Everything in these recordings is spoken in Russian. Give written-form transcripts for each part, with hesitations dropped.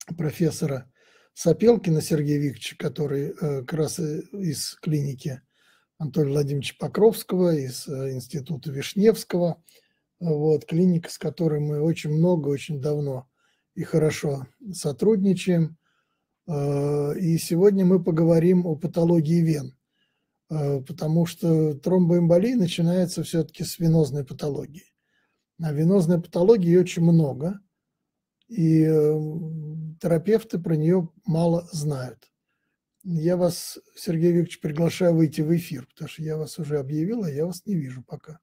профессора Сапелкина Сергея Викторовича, который как раз из клиники Анатолия Владимировича Покровского, из института Вишневского. Вот, клиника, с которой мы очень много, очень давно и хорошо сотрудничаем. И сегодня мы поговорим о патологии вен, потому что тромбоэмболия начинается все-таки с венозной патологии. А венозной патологии очень много, и терапевты про нее мало знают. Я вас, Сергей Викторович, приглашаю выйти в эфир, потому что я вас уже объявил, а я вас не вижу пока.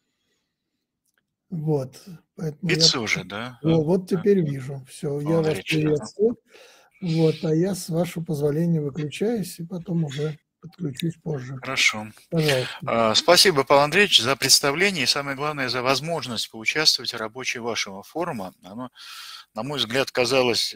Вот, поэтому я... уже, да? Вот теперь вижу. Все, я вас Андреевич, приветствую. Вот, а я, с вашего позволения, выключаюсь и потом уже подключусь позже. Хорошо. Пожалуйста. Спасибо, Павел Андреевич, за представление и, самое главное, за возможность поучаствовать в рабочей вашего форума. Оно, на мой взгляд, казалось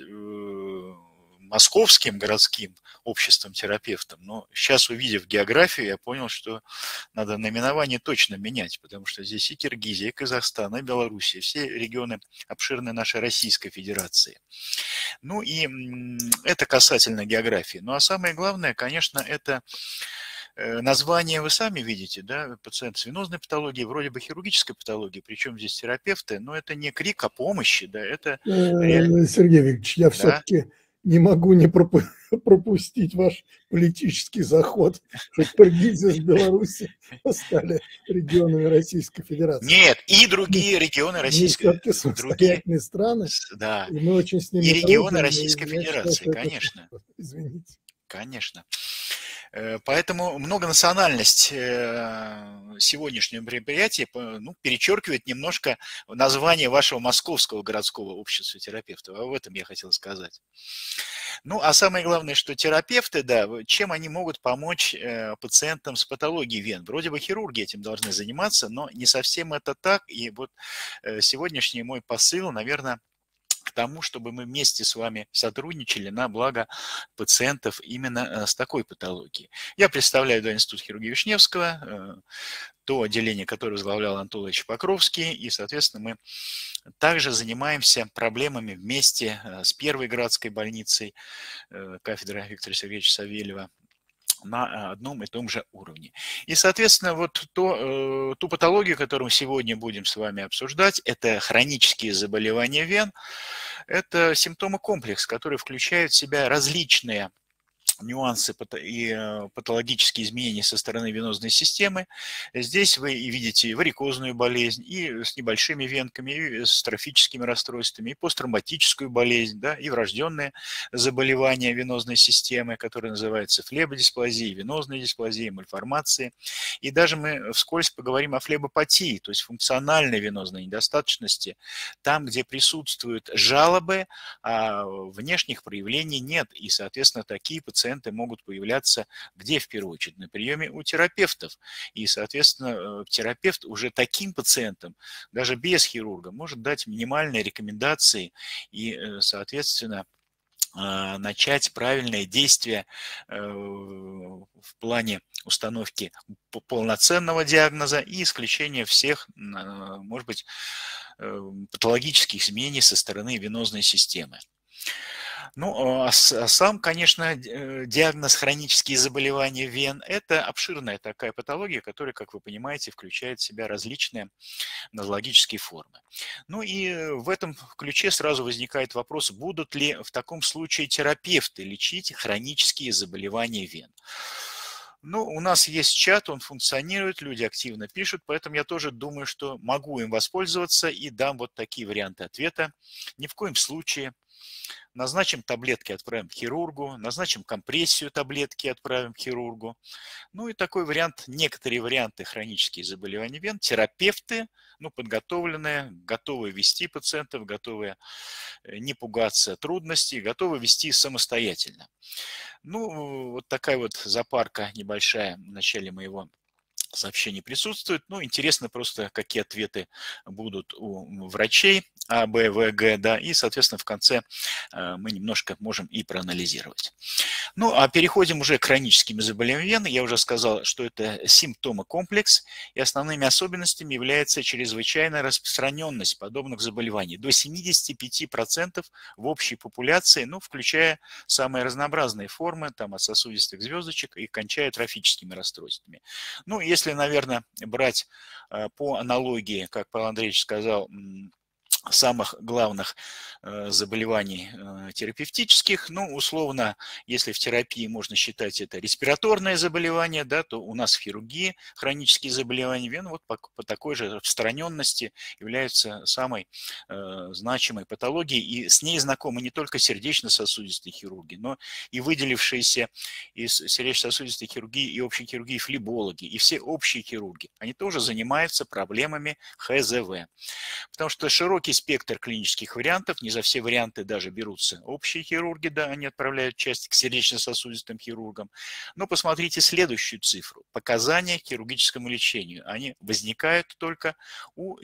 московским городским обществом терапевтом, но сейчас, увидев географию, я понял, что надо наименование точно менять, потому что здесь и Киргизия, и Казахстан, и Белоруссия, все регионы обширной нашей Российской Федерации. Ну и это касательно географии. Ну а самое главное, конечно, это название вы сами видите, да, пациент с венозной патологией, вроде бы хирургической патологии, причем здесь терапевты, но это не крик о помощи, да, это реально... Сергей Викторович, я Да? все-таки не могу не пропустить ваш политический заход, что Киргизия с Беларуси стали регионами Российской Федерации. Нет, и другие регионы Российской Федерации. Самостоятельные страны, да, и мы очень с ними и регионы дружим, Российской Федерации, считаю, конечно. Извините. Конечно. Поэтому многонациональность сегодняшнего мероприятия перечеркивает немножко название вашего Московского городского общества терапевтов. Об этом я хотел сказать. Ну, а самое главное, что терапевты, да, чем они могут помочь пациентам с патологией вен? Вроде бы хирурги этим должны заниматься, но не совсем это так. И вот сегодняшний мой посыл, наверное, к тому, чтобы мы вместе с вами сотрудничали на благо пациентов именно с такой патологией. Я представляю Институт хирургии Вишневского, то отделение, которое возглавлял Анатолий Ильич Покровский, и, соответственно, мы также занимаемся проблемами вместе с Первой городской больницей кафедры Виктора Сергеевича Савельева на одном и том же уровне. И, соответственно, вот ту патологию, которую мы сегодня будем с вами обсуждать, это хронические заболевания вен. Это симптомы-комплекс, который включает в себя различные нюансы и патологические изменения со стороны венозной системы. Здесь вы видите варикозную болезнь, и с небольшими венками, и с трофическими расстройствами, и посттромботическую болезнь, да, и врожденные заболевания венозной системы, которые называются флебодисплазией, венозной дисплазией, мальформацией. И даже мы вскользь поговорим о флебопатии, то есть функциональной венозной недостаточности, там, где присутствуют жалобы, а внешних проявлений нет. И, соответственно, такие пациенты могут появляться где в первую очередь? На приеме у терапевтов. И, соответственно, терапевт уже таким пациентам, даже без хирурга, может дать минимальные рекомендации и, соответственно, начать правильное действие в плане установки полноценного диагноза и исключения всех, может быть, патологических изменений со стороны венозной системы. Ну, а сам, конечно, диагноз хронические заболевания вен – это обширная такая патология, которая, как вы понимаете, включает в себя различные нозологические формы. Ну и в этом ключе сразу возникает вопрос, будут ли в таком случае терапевты лечить хронические заболевания вен. Ну, у нас есть чат, он функционирует, люди активно пишут, поэтому я тоже думаю, что могу им воспользоваться и дам вот такие варианты ответа. Ни в коем случае. Назначим таблетки, отправим к хирургу, назначим компрессию таблетки, отправим к хирургу. Ну и такой вариант, некоторые варианты хронических заболеваний вен, терапевты, ну, подготовленные, готовые вести пациентов, готовые не пугаться трудностей, готовы вести самостоятельно. Ну, вот такая вот запарка небольшая в начале моего сообщений присутствует. Ну, интересно просто, какие ответы будут у врачей А, Б, В, Г, да, и, соответственно, в конце мы немножко можем и проанализировать. Ну, а переходим уже к хроническим заболеваниям вен. Я уже сказал, что это симптомокомплекс, и основными особенностями является чрезвычайная распространенность подобных заболеваний. До 75% в общей популяции, ну, включая самые разнообразные формы, там, от сосудистых звездочек и кончая трофическими расстройствами. Ну, если, наверное, брать по аналогии, как Павел Андреевич сказал, самых главных заболеваний терапевтических, ну, условно, если в терапии можно считать это респираторное заболевание, да, то у нас в хирургии хронические заболевания вен вот по такой же распространенности являются самой значимой патологией, и с ней знакомы не только сердечно-сосудистые хирурги, но и выделившиеся из сердечно-сосудистой хирургии и общей хирургии флебологи, и все общие хирурги. Они тоже занимаются проблемами ХЗВ. Потому что широкий спектр клинических вариантов, не за все варианты даже берутся общие хирурги, да, они отправляют часть к сердечно-сосудистым хирургам. Но посмотрите следующую цифру. Показания к хирургическому лечению. Они возникают только у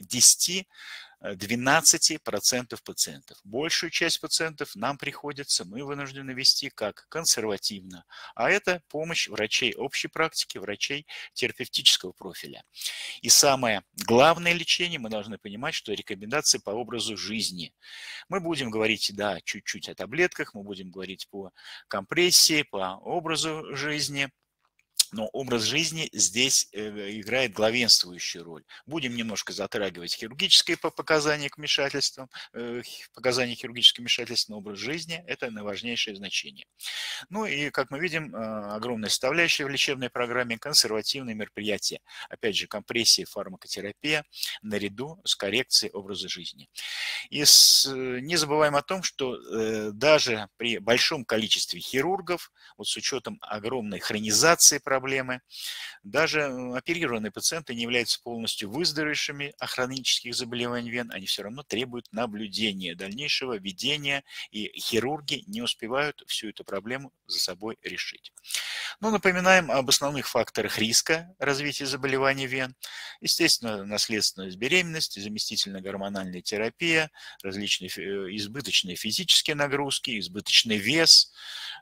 10-12% пациентов. Большую часть пациентов нам приходится, мы вынуждены вести как консервативно. А это помощь врачей общей практики, врачей терапевтического профиля. И самое главное лечение, мы должны понимать, что рекомендации по образу жизни. Мы будем говорить, да, чуть-чуть о таблетках, мы будем говорить по компрессии, по образу жизни. Но образ жизни здесь играет главенствующую роль. Будем немножко затрагивать хирургические показания к вмешательствам, показания хирургического вмешательства на образ жизни. Это наиважнейшее значение. Ну и, как мы видим, огромная составляющая в лечебной программе – консервативные мероприятия. Опять же, компрессия, фармакотерапия наряду с коррекцией образа жизни. И не забываем о том, что даже при большом количестве хирургов, вот с учетом огромной хронизации проблемы, даже оперированные пациенты не являются полностью выздоровевшими от хронических заболеваний вен, они все равно требуют наблюдения, дальнейшего ведения, и хирурги не успевают всю эту проблему за собой решить. Но напоминаем об основных факторах риска развития заболеваний вен. Естественно, наследственность беременности, заместительная гормональная терапия, различные избыточные физические нагрузки, избыточный вес,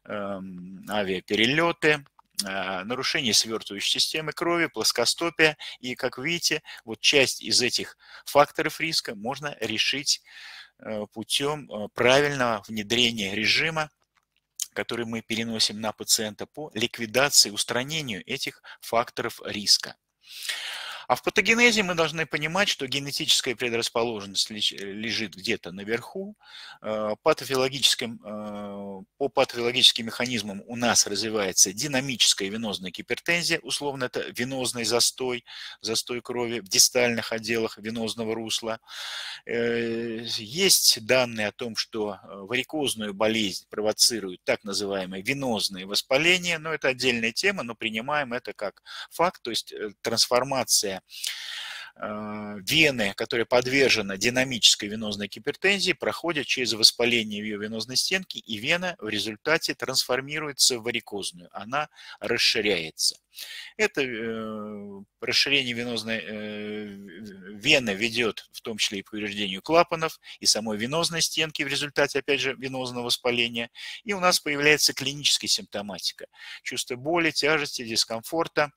авиаперелеты, нарушение свертывающей системы крови, плоскостопия. И, как видите, вот часть из этих факторов риска можно решить путем правильного внедрения режима, который мы переносим на пациента по ликвидации, устранению этих факторов риска. А в патогенезе мы должны понимать, что генетическая предрасположенность лежит где-то наверху. По патофилологическим механизмам у нас развивается динамическая венозная гипертензия, условно это венозный застой крови в дистальных отделах венозного русла. Есть данные о том, что варикозную болезнь провоцирует так называемое венозное воспаление, но это отдельная тема, но принимаем это как факт, то есть трансформация вены, которая подвержена динамической венозной гипертензии, проходит через воспаление в ее венозной стенке, и вена в результате трансформируется в варикозную, она расширяется. Это расширение венозной вены ведет в том числе и к повреждению клапанов и самой венозной стенки в результате, опять же, венозного воспаления. И у нас появляется клиническая симптоматика. Чувство боли, тяжести, дискомфорта,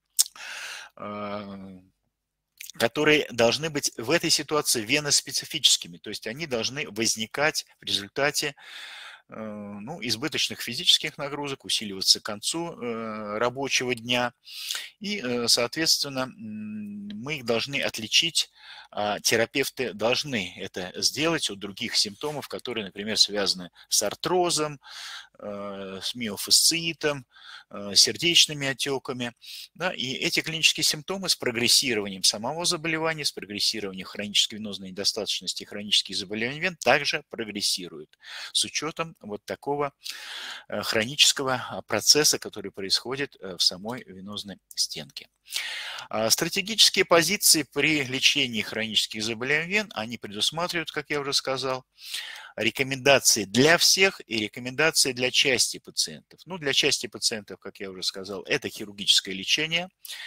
которые должны быть в этой ситуации веноспецифическими, то есть они должны возникать в результате избыточных физических нагрузок, усиливаться к концу рабочего дня. И, соответственно, мы их должны отличить, терапевты должны это сделать от других симптомов, которые, например, связаны с артрозом, с миофасциитом, сердечными отеками. Да, и эти клинические симптомы с прогрессированием самого заболевания, с прогрессированием хронической венозной недостаточности и хронических заболеваний вен также прогрессируют с учетом вот такого хронического процесса, который происходит в самой венозной стенке. Стратегические позиции при лечении хронических заболеваний вен, они предусматривают, как я уже сказал, рекомендации для всех и рекомендации для части пациентов. Ну, для части пациентов, как я уже сказал, это хирургическое лечение,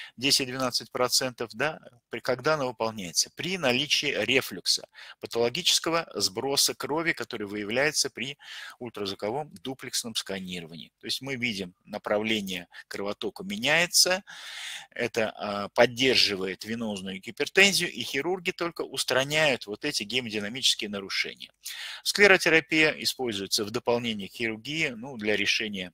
10-12%, да, когда оно выполняется? При наличии рефлюкса, патологического сброса крови, который выявляется при ультразвуковом дуплексном сканировании. То есть мы видим, направление кровотока меняется, это поддерживает венозную гипертензию, и хирурги только устраняют вот эти гемодинамические нарушения. Склеротерапия используется в дополнение к хирургии, ну, для решения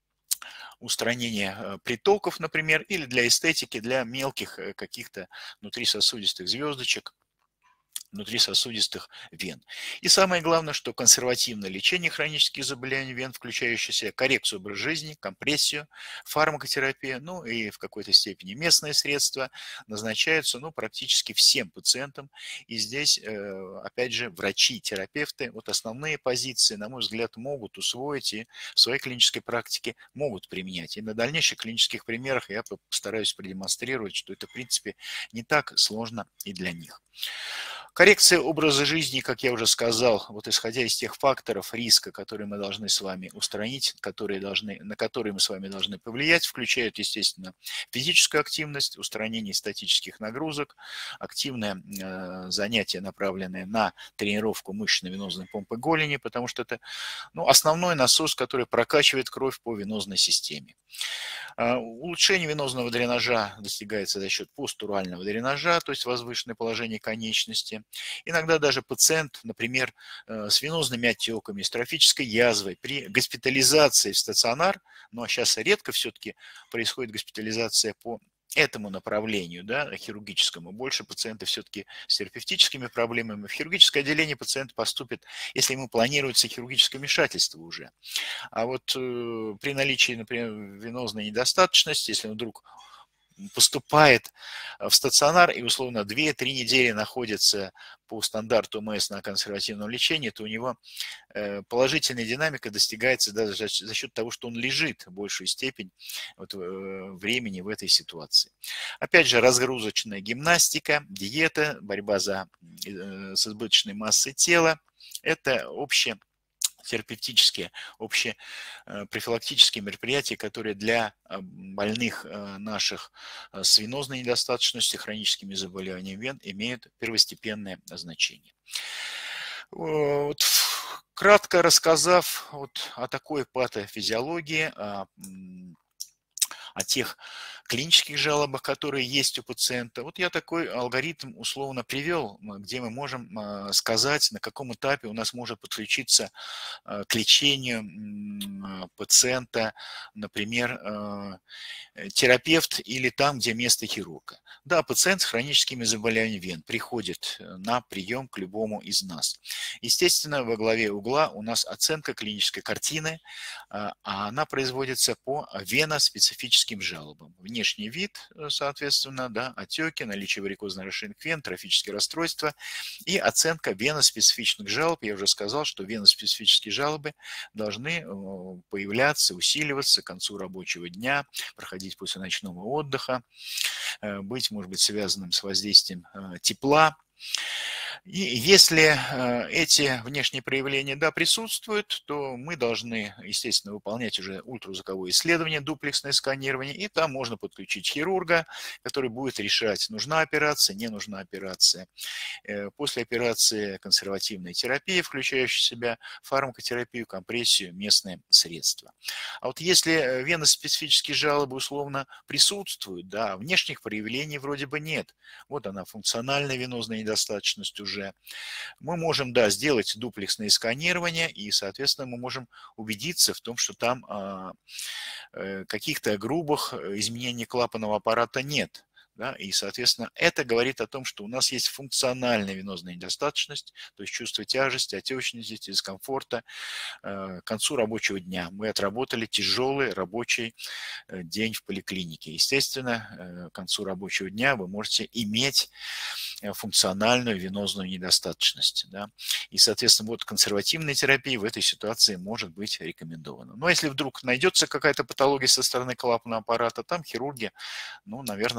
устранения притоков, например, или для эстетики, для мелких каких-то внутрисосудистых звездочек, внутрисосудистых вен. И самое главное, что консервативное лечение хронических заболеваний вен, включающее в себя коррекцию образа жизни, компрессию, фармакотерапию, ну и в какой-то степени местные средства, назначаются, ну, практически всем пациентам. И здесь, опять же, врачи, терапевты, вот основные позиции, на мой взгляд, могут усвоить и в своей клинической практике могут применять. И на дальнейших клинических примерах я постараюсь продемонстрировать, что это, в принципе, не так сложно и для них. Коррекция образа жизни, как я уже сказал, вот исходя из тех факторов риска, которые мы должны с вами устранить, на которые мы с вами должны повлиять, включают, естественно, физическую активность, устранение статических нагрузок, активное занятие, направленное на тренировку мышечно-венозной помпы голени, потому что это, ну, основной насос, который прокачивает кровь по венозной системе. Улучшение венозного дренажа достигается за счет постурального дренажа, то есть возвышенное положение конечности. Иногда даже пациент, например, с венозными отеками, с трофической язвой, при госпитализации в стационар, ну а сейчас редко все-таки происходит госпитализация по этому направлению, да, хирургическому, больше пациентов все-таки с терапевтическими проблемами. В хирургическое отделение пациент поступит, если ему планируется хирургическое вмешательство уже. А вот при наличии, например, венозной недостаточности, если он вдруг поступает в стационар и условно 2-3 недели находится по стандарту МС на консервативном лечении, то у него положительная динамика достигается даже за счет того, что он лежит большую степень вот времени в этой ситуации. Опять же, разгрузочная гимнастика, диета, борьба с избыточной массой тела – это терапевтические, общепрофилактические мероприятия, которые для больных наших с венозной недостаточностью, хроническими заболеваниями вен имеют первостепенное значение. Вот, кратко рассказав вот о такой патофизиологии, о тех клинических жалобах, которые есть у пациента. Вот я такой алгоритм условно привел, где мы можем сказать, на каком этапе у нас может подключиться к лечению пациента, например, терапевт или там, где место хирурга. Да, пациент с хроническими заболеваниями вен приходит на прием к любому из нас. Естественно, во главе угла у нас оценка клинической картины, а она производится по веноспецифическим жалобам. Внешний вид, соответственно, да, отеки, наличие варикозно-расширенных вен, трофические расстройства и оценка веноспецифичных жалоб. Я уже сказал, что веноспецифические жалобы должны появляться, усиливаться к концу рабочего дня, проходить после ночного отдыха, быть, может быть, связанным с воздействием тепла. И если эти внешние проявления, да, присутствуют, то мы должны, естественно, выполнять уже ультразвуковое исследование, дуплексное сканирование, и там можно подключить хирурга, который будет решать, нужна операция, не нужна операция. После операции консервативная терапия, включающая в себя фармакотерапию, компрессию, местные средства. А вот если веноспецифические жалобы условно присутствуют, да, внешних проявлений вроде бы нет. Вот она, функциональная венозная недостаточность уже. Мы можем, да, сделать дуплексное сканирование, и, соответственно, мы можем убедиться в том, что там каких-то грубых изменений клапанного аппарата нет. Да, и, соответственно, это говорит о том, что у нас есть функциональная венозная недостаточность, то есть чувство тяжести, отечности, дискомфорта к концу рабочего дня. Мы отработали тяжелый рабочий день в поликлинике. Естественно, к концу рабочего дня вы можете иметь функциональную венозную недостаточность. Да? И, соответственно, вот консервативная терапия в этой ситуации может быть рекомендована. Но если вдруг найдется какая-то патология со стороны клапанного аппарата, там хирурги, ну, наверное, надо будет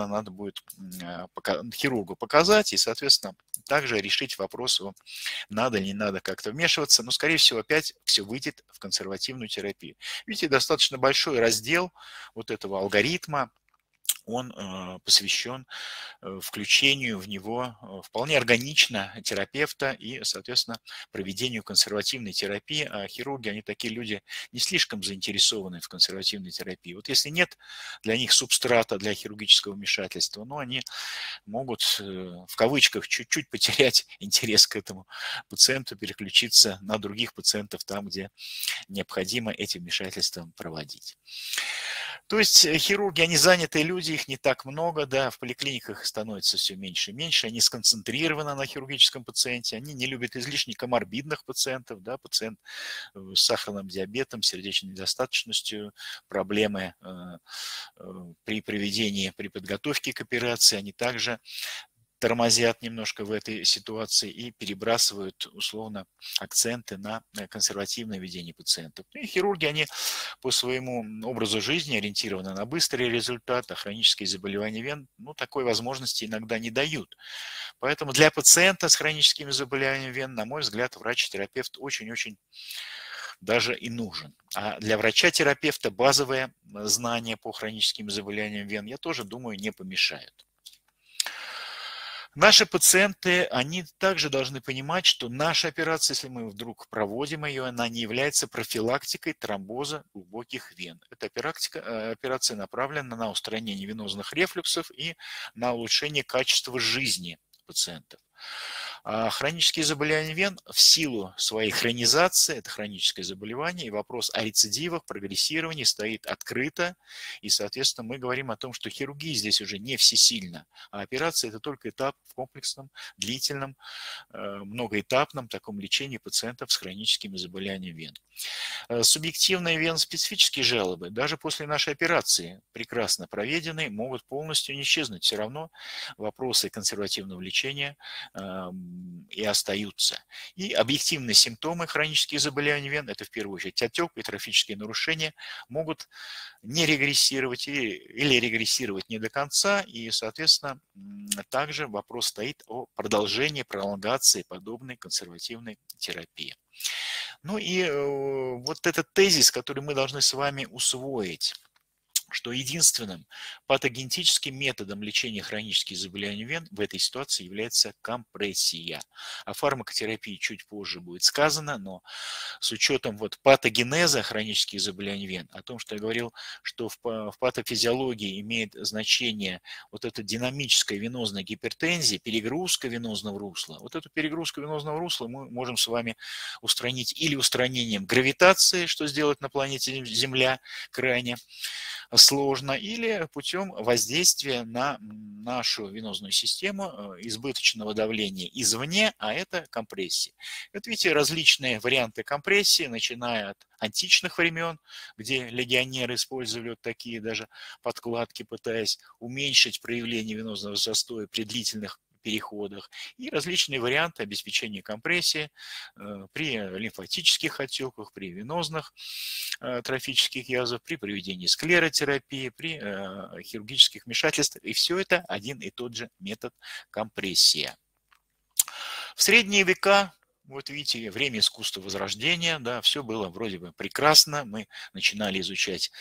будет хирургу показать и, соответственно, также решить вопрос, надо или не надо как-то вмешиваться. Но, скорее всего, опять все выйдет в консервативную терапию. Видите, достаточно большой раздел вот этого алгоритма, он посвящен включению в него вполне органично терапевта и, соответственно, проведению консервативной терапии. А хирурги, они такие люди не слишком заинтересованы в консервативной терапии. Вот если нет для них субстрата для хирургического вмешательства, ну, они могут, в кавычках, чуть-чуть потерять интерес к этому пациенту, переключиться на других пациентов там, где необходимо эти вмешательства проводить. То есть хирурги, они занятые люди, их не так много, да, в поликлиниках становится все меньше и меньше, они сконцентрированы на хирургическом пациенте, они не любят излишне коморбидных пациентов, да, пациент с сахарным диабетом, сердечной недостаточностью, проблемы при проведении, при подготовке к операции, они также тормозят немножко в этой ситуации и перебрасывают условно акценты на консервативное ведение пациентов. И хирурги, они по своему образу жизни ориентированы на быстрый результат, а хронические заболевания вен, ну, такой возможности иногда не дают. Поэтому для пациента с хроническими заболеваниями вен, на мой взгляд, врач-терапевт очень-очень даже и нужен. А для врача-терапевта базовые знания по хроническим заболеваниям вен, я тоже думаю, не помешают. Наши пациенты, они также должны понимать, что наша операция, если мы вдруг проводим ее, она не является профилактикой тромбоза глубоких вен. Эта операция направлена на устранение венозных рефлюксов и на улучшение качества жизни пациентов. А хронические заболевания вен в силу своей хронизации, это хроническое заболевание, и вопрос о рецидивах, прогрессировании стоит открыто, и, соответственно, мы говорим о том, что хирургия здесь уже не всесильна, а операция – это только этап в комплексном, длительном, многоэтапном таком лечении пациентов с хроническими заболеваниями вен. Субъективные веноспецифические жалобы, даже после нашей операции, прекрасно проведенные, могут полностью не исчезнуть. Все равно вопросы консервативного лечения и остаются. И объективные симптомы хронических заболеваний вен, это в первую очередь отек и трофические нарушения, могут не регрессировать или регрессировать не до конца. И, соответственно, также вопрос стоит о продолжении, пролонгации подобной консервативной терапии. Ну и вот этот тезис, который мы должны с вами усвоить, что единственным патогенетическим методом лечения хронических заболеваний вен в этой ситуации является компрессия. О фармакотерапии чуть позже будет сказано, но с учетом вот патогенеза хронических заболеваний вен, о том, что я говорил, что в патофизиологии имеет значение вот эта динамическая венозная гипертензия, перегрузка венозного русла. Вот эту перегрузку венозного русла мы можем с вами устранить или устранением гравитации, что сделать на планете Земля крайне сложно, или путем воздействия на нашу венозную систему избыточного давления извне, а это компрессия. Вот видите, различные варианты компрессии, начиная от античных времен, где легионеры использовали вот такие даже подкладки, пытаясь уменьшить проявление венозного застоя при длительных переходах, и различные варианты обеспечения компрессии при лимфатических отеках, при венозных трофических язвах, при проведении склеротерапии, при хирургических вмешательствах. И все это один и тот же метод компрессия. В средние века, вот видите, время искусства Возрождения, да, все было вроде бы прекрасно. Мы начинали изучать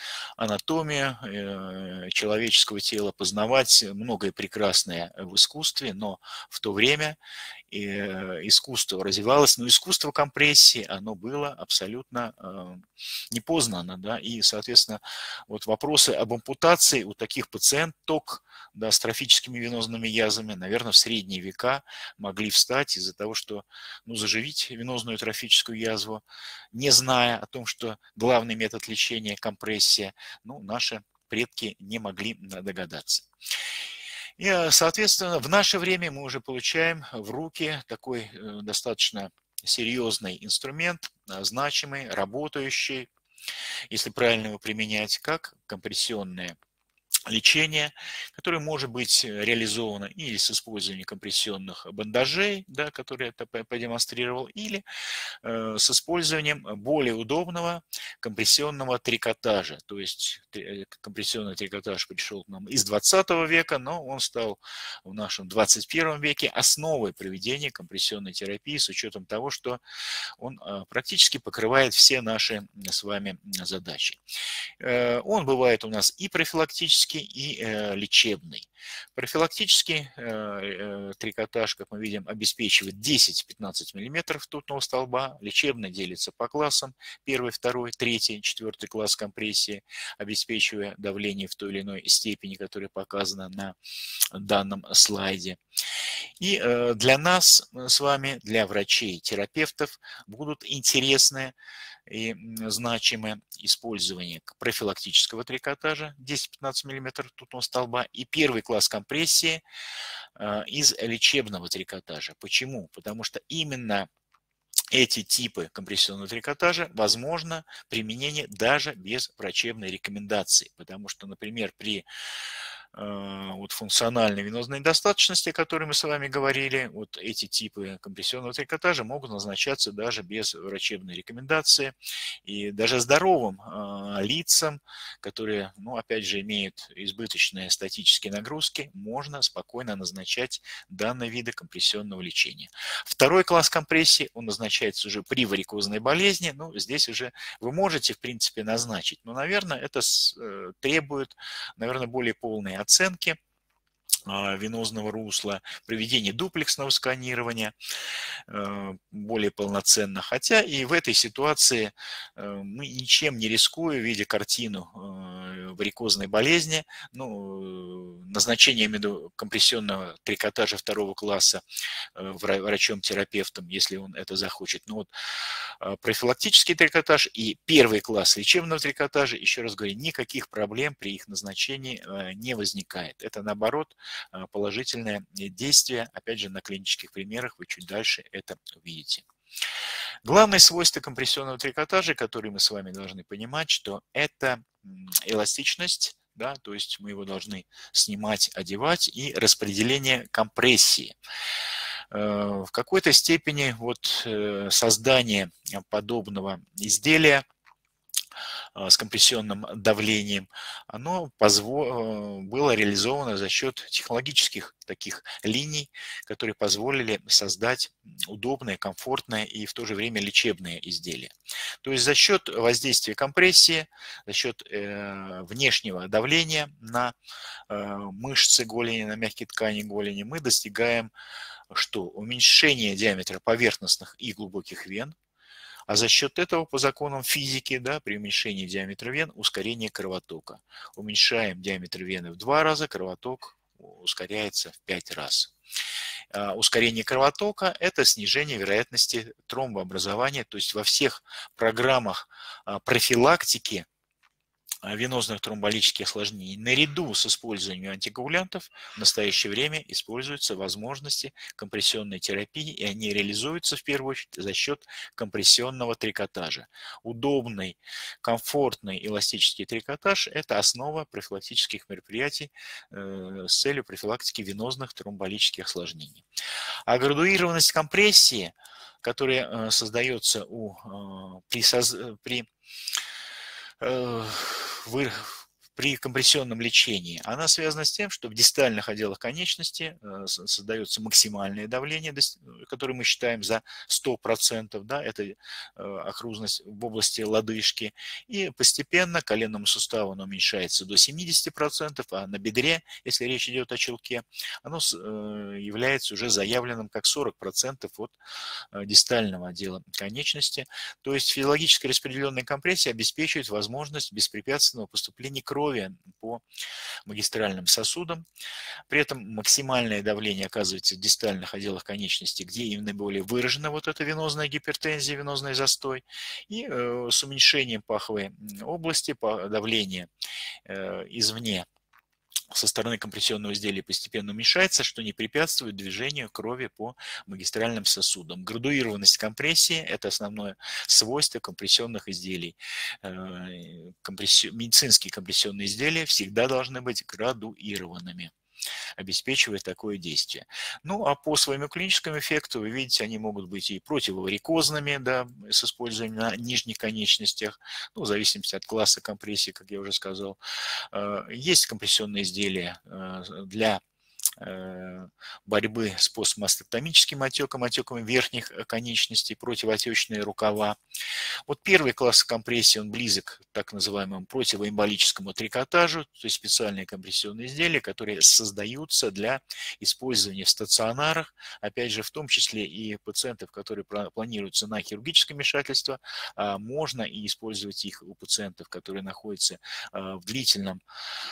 анатомию человеческого тела, познавать многое прекрасное в искусстве, но в то время искусство развивалось, но искусство компрессии, оно было абсолютно непознано, да, и, соответственно, вот вопросы об ампутации у таких пациенток, да, с трофическими венозными язвами, наверное, в средние века могли встать из-за того, что, ну, заживить венозную трофическую язву, не зная о том, что главный метод лечения – компрессия, ну, наши предки не могли догадаться. И, соответственно, в наше время мы уже получаем в руки такой достаточно серьезный инструмент, значимый, работающий, если правильно его применять, как компрессионное лечение, которое может быть реализовано или с использованием компрессионных бандажей, да, которые я продемонстрировал, или с использованием более удобного компрессионного трикотажа. То есть компрессионный трикотаж пришел к нам из 20 века, но он стал в нашем 21 веке основой проведения компрессионной терапии с учетом того, что он практически покрывает все наши с вами задачи. Он бывает у нас и профилактический, и лечебный. Профилактический трикотаж, как мы видим, обеспечивает 10-15 мм ртутного столба. Лечебный делится по классам: 1, 2, 3, 4 класс компрессии, обеспечивая давление в той или иной степени, которая показана на данном слайде. И для нас с вами, для врачей, терапевтов, будут интересны и значимое использование профилактического трикотажа 10-15 мм ртутного столба и первый класс компрессии из лечебного трикотажа. Почему? Потому что именно эти типы компрессионного трикотажа возможно применение даже без врачебной рекомендации. Потому что, например, при вот функциональной венозной недостаточности, о которой мы с вами говорили, вот эти типы компрессионного трикотажа могут назначаться даже без врачебной рекомендации. И даже здоровым лицам, которые, ну, опять же, имеют избыточные статические нагрузки, можно спокойно назначать данные виды компрессионного лечения. Второй класс компрессии, он назначается уже при варикозной болезни. Ну, здесь уже вы можете, в принципе, назначить, но, наверное, это требует, наверное, более полной оценки венозного русла, проведение дуплексного сканирования более полноценно. Хотя и в этой ситуации мы ничем не рискуя, видя картину варикозной болезни, ну, назначение компрессионного трикотажа второго класса врачом-терапевтом, если он это захочет. Но вот профилактический трикотаж и первый класс лечебного трикотажа, еще раз говорю, никаких проблем при их назначении не возникает. Это, наоборот, положительное действие. Опять же, на клинических примерах вы чуть дальше это увидите. Главное свойство компрессионного трикотажа, которое мы с вами должны понимать, что это эластичность, да, то есть мы его должны снимать, одевать, и распределение компрессии. В какой-то степени вот создание подобного изделия с компрессионным давлением, оно было реализовано за счет технологических таких линий, которые позволили создать удобное, комфортное и в то же время лечебное изделие. То есть за счет воздействия компрессии, за счет внешнего давления на мышцы голени, на мягкие ткани голени мы достигаем что? Уменьшение диаметра поверхностных и глубоких вен, а за счет этого, по законам физики, да, при уменьшении диаметра вен, ускорение кровотока. Уменьшаем диаметр вены в 2 раза, кровоток ускоряется в 5 раз. Ускорение кровотока – это снижение вероятности тромбообразования, то есть во всех программах профилактики венозных тромболитических осложнений наряду с использованием антикоагулянтов в настоящее время используются возможности компрессионной терапии, и они реализуются в первую очередь за счет компрессионного трикотажа. Удобный, комфортный, эластический трикотаж – это основа профилактических мероприятий с целью профилактики венозных тромболитических осложнений. А градуированность компрессии, которая создается при компрессионном лечении, она связана с тем, что в дистальных отделах конечности создается максимальное давление, которое мы считаем за 100%, да, это окружность в области лодыжки, и постепенно коленному суставу оно уменьшается до 70%, а на бедре, если речь идет о челке, оно является уже заявленным как 40% от дистального отдела конечности. То есть физиологически распределенная компрессия обеспечивает возможность беспрепятственного поступления крови по магистральным сосудам. При этом максимальное давление оказывается в дистальных отделах конечности, где и наиболее выражена вот эта венозная гипертензия, венозный застой. И с уменьшением паховой области давление извне со стороны компрессионного изделия постепенно уменьшается, что не препятствует движению крови по магистральным сосудам. Градуированность компрессии – это основное свойство компрессионных изделий. Медицинские компрессионные изделия всегда должны быть градуированными. обеспечивает такое действие. Ну, а по своему клиническому эффекту, вы видите, они могут быть и противоварикозными, да, с использованием на нижних конечностях, ну, в зависимости от класса компрессии, как я уже сказал. Есть компрессионные изделия для борьбы с постмастектомическим отеком, отеком верхних конечностей, противоотечные рукава. Вот первый класс компрессии, он близок к так называемому противоэмболическому трикотажу, то есть специальные компрессионные изделия, которые создаются для использования в стационарах, опять же, в том числе и пациентов, которые планируются на хирургическое вмешательство, можно и использовать их у пациентов, которые находятся в длительном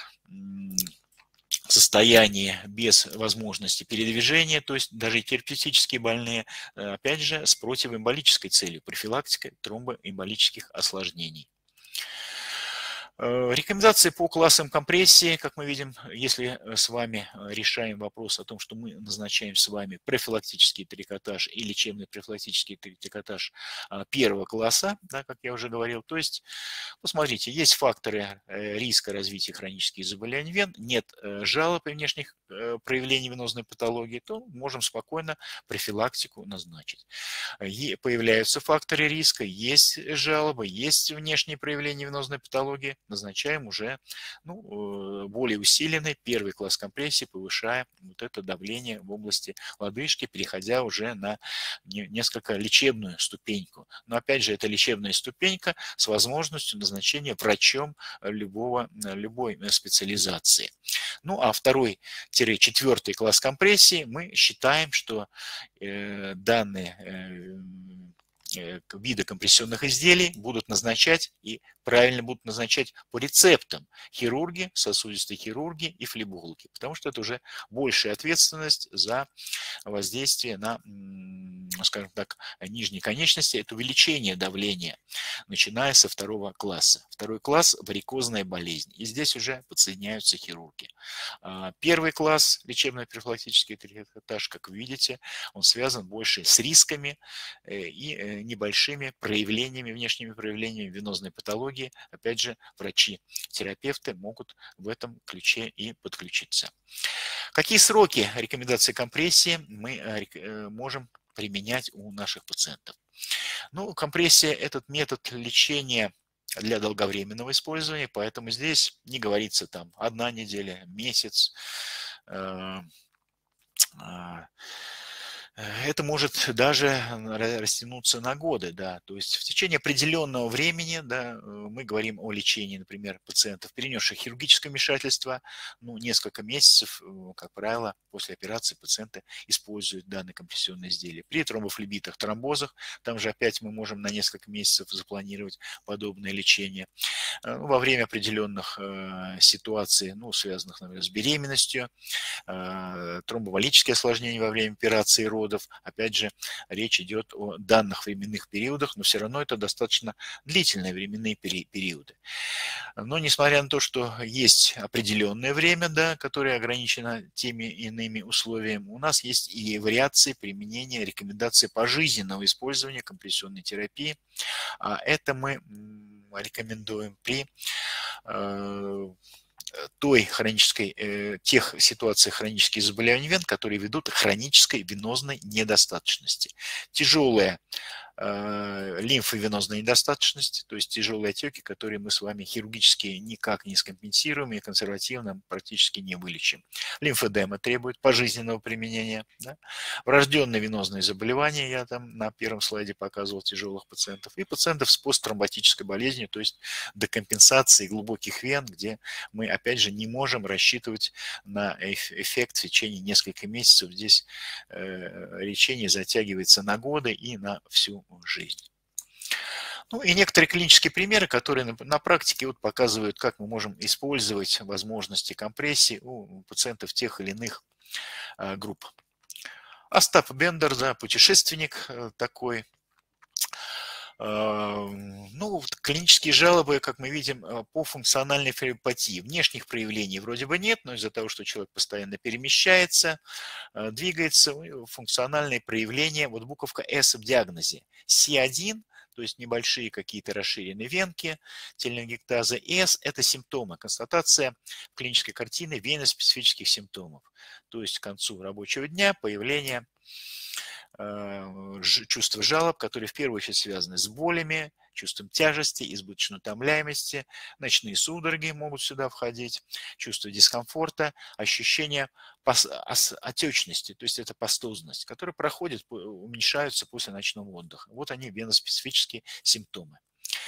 состоянии без возможности передвижения, то есть даже терапевтические больные, опять же, с противоэмболической целью, профилактикой тромбоэмболических осложнений. Рекомендации по классам компрессии, как мы видим, если с вами решаем вопрос о том, что мы назначаем с вами профилактический трикотаж и лечебный профилактический трикотаж первого класса, да, как я уже говорил, то есть, посмотрите, есть факторы риска развития хронических заболеваний вен, нет жалоб и внешних проявлений венозной патологии, то можем спокойно профилактику назначить. Появляются факторы риска, есть жалобы, есть внешние проявления венозной патологии, назначаем уже более усиленный первый класс компрессии, повышая вот это давление в области лодыжки, переходя уже на несколько лечебную ступеньку. Но опять же, это лечебная ступенька с возможностью назначения врачом любой специализации. Ну а второй-четвертый класс компрессии мы считаем, что данные виды компрессионных изделий будут назначать и правильно будут назначать по рецептам хирурги, сосудистые хирурги и флебологи, потому что это уже большая ответственность за воздействие на, скажем так, нижние конечности, это увеличение давления, начиная со второго класса. Второй класс – варикозная болезнь, и здесь уже подсоединяются хирурги. Первый класс – лечебно-профилактический трикотаж, как вы видите, он связан больше с рисками и небольшими проявлениями, внешними проявлениями венозной патологии. Опять же, врачи-терапевты могут в этом ключе и подключиться. Какие сроки рекомендации компрессии мы можем применять у наших пациентов? Ну, компрессия – этот метод лечения для долговременного использования, поэтому здесь не говорится там 1 неделя, месяц. Это может даже растянуться на годы, да, то есть в течение определенного времени, да, мы говорим о лечении, например, пациентов, перенесших хирургическое вмешательство, несколько месяцев, как правило, после операции пациенты используют данное компрессионное изделие. При тромбофлебитах, тромбозах, там же опять мы можем на несколько месяцев запланировать подобное лечение. Во время определенных ситуаций, связанных, например, с беременностью, тромбовалические осложнения во время операции родов. Опять же, речь идет о данных временных периодах, но все равно это достаточно длительные временные периоды. Но несмотря на то, что есть определенное время, да, которое ограничено теми иными условиями, у нас есть и вариации применения рекомендаций пожизненного использования компрессионной терапии. А это мы рекомендуем при тех ситуациях хронических заболеваний вен, которые ведут к хронической венозной недостаточности. Тяжелая лимфовенозная недостаточность, то есть тяжелые отеки, которые мы с вами хирургически никак не скомпенсируем и консервативно практически не вылечим. Лимфедема требует пожизненного применения. Да? Врожденные венозные заболевания, я там на первом слайде показывал тяжелых пациентов, и пациентов с посттромботической болезнью, то есть декомпенсации глубоких вен, где мы опять же не можем рассчитывать на эффект в течение нескольких месяцев. Здесь лечение затягивается на годы и на всю жизнь. И некоторые клинические примеры, которые на практике показывают, как мы можем использовать возможности компрессии у пациентов тех или иных групп. Остап Бендер, да, путешественник такой. Клинические жалобы, как мы видим, по функциональной флебопатии. Внешних проявлений вроде бы нет, но из-за того, что человек постоянно перемещается, двигается, функциональные проявления, буковка S в диагнозе. C1, то есть небольшие какие-то расширенные венки, теленгектаза. С – это симптомы, констатация клинической картины веноспецифических симптомов. То есть к концу рабочего дня появление чувства жалоб, которые в первую очередь связаны с болями, чувством тяжести, избыточной утомляемости, ночные судороги могут сюда входить, чувство дискомфорта, ощущение отечности, то есть это пастозность, которая проходит, уменьшаются после ночного отдыха. Вот они, веноспецифические симптомы.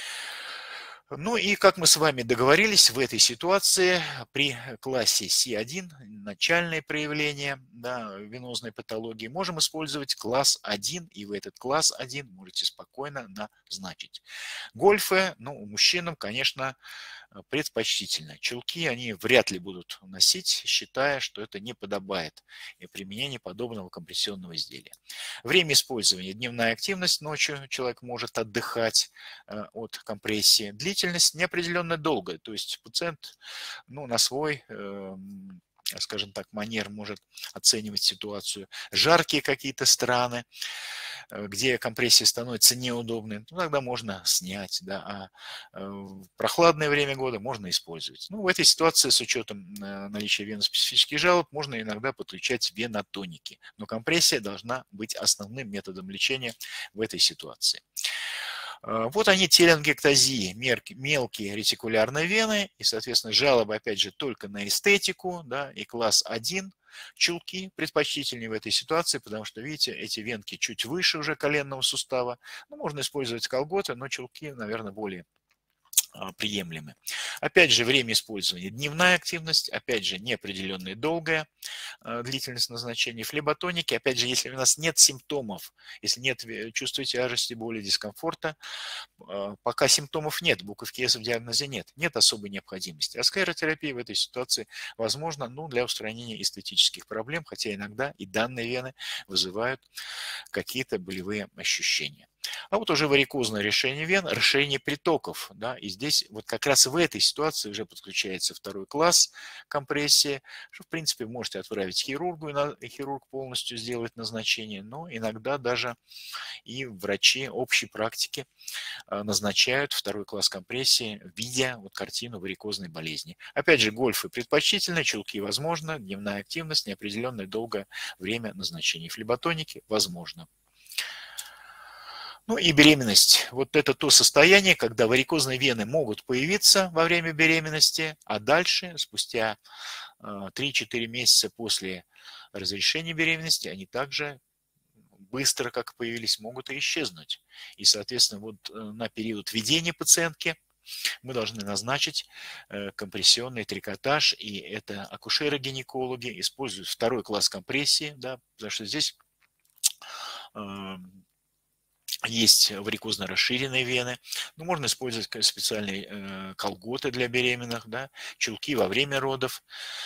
Ну и как мы с вами договорились, в этой ситуации при классе C1, начальные проявления, да, венозной патологии, можем использовать класс 1, и вы этот класс 1 можете спокойно назначить. Гольфы, ну, мужчинам, конечно, предпочтительно. Чулки они вряд ли будут носить, считая, что это не подобает и применение подобного компрессионного изделия. Время использования. Дневная активность, ночью человек может отдыхать от компрессии. Длительность неопределенно долгая, то есть пациент на свой скажем так, манер может оценивать ситуацию. Жаркие какие-то страны, где компрессия становится неудобной, тогда можно снять, да, а в прохладное время года можно использовать. В этой ситуации с учетом наличия веноспецифических жалоб можно иногда подключать венотоники, но компрессия должна быть основным методом лечения в этой ситуации. Вот они, теленгектазии, мелкие ретикулярные вены, и, соответственно, жалобы, опять же, только на эстетику, да, и класс 1, чулки предпочтительнее в этой ситуации, потому что, видите, эти венки чуть выше уже коленного сустава. Можно использовать колготы, но чулки, наверное, более приемлемы. Опять же, время использования. Дневная активность, опять же, неопределенная долгая длительность назначения. Флеботоники, опять же, если у нас нет симптомов, если нет чувства тяжести, боли, дискомфорта, пока симптомов нет, буковки S в диагнозе нет особой необходимости. А склеротерапия в этой ситуации возможна, для устранения эстетических проблем, хотя иногда и данные вены вызывают какие-то болевые ощущения. А вот уже варикозное решение вен, расширение притоков, да, и здесь вот как раз в этой ситуации уже подключается второй класс компрессии, что в принципе можете отправить хирургу, и хирург полностью сделает назначение, но иногда даже и врачи общей практики назначают второй класс компрессии, видя картину варикозной болезни. Опять же, гольфы предпочтительны, чулки возможно, дневная активность, неопределенное долгое время назначения. Флеботоники возможно. И беременность. Вот это то состояние, когда варикозные вены могут появиться во время беременности, а дальше, спустя 3-4 месяца после разрешения беременности, они также быстро, как появились, могут и исчезнуть. И, соответственно, на период ведения пациентки мы должны назначить компрессионный трикотаж, и это акушеры-гинекологи используют второй класс компрессии, да, потому что здесь есть варикозно расширенные вены. Можно использовать специальные колготы для беременных, да, чулки во время родов.